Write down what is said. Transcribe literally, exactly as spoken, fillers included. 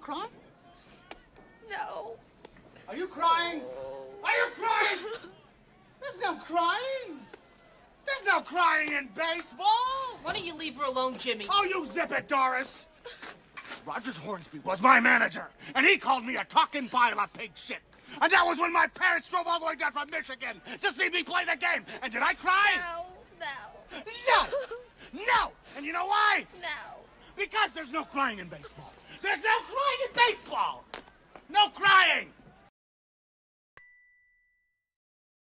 cry? No. Are you crying? Are you crying? There's no crying. There's no crying in baseball. Why don't you leave her alone, Jimmy? Oh, you zip it, Doris. Rogers Hornsby was my manager, and he called me a talking pile of pig shit. And that was when my parents drove all the way down from Michigan to see me play the game. And did I cry? No, no. No! No! And you know why? No. Because there's no crying in baseball. There's no crying in baseball! No crying!